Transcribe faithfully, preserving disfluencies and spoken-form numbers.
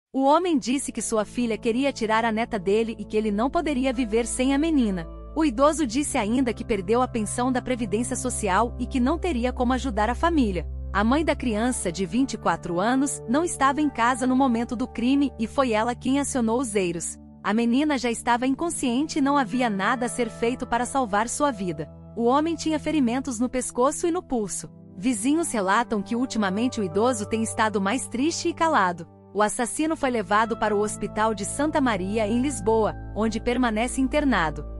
O homem disse que sua filha queria tirar a neta dele e que ele não poderia viver sem a menina. O idoso disse ainda que perdeu a pensão da Previdência Social e que não teria como ajudar a família. A mãe da criança, de vinte e quatro anos, não estava em casa no momento do crime e foi ela quem acionou os Eiros. A menina já estava inconsciente e não havia nada a ser feito para salvar sua vida. O homem tinha ferimentos no pescoço e no pulso. Vizinhos relatam que ultimamente o idoso tem estado mais triste e calado. O assassino foi levado para o Hospital de Santa Maria, em Lisboa, onde permanece internado.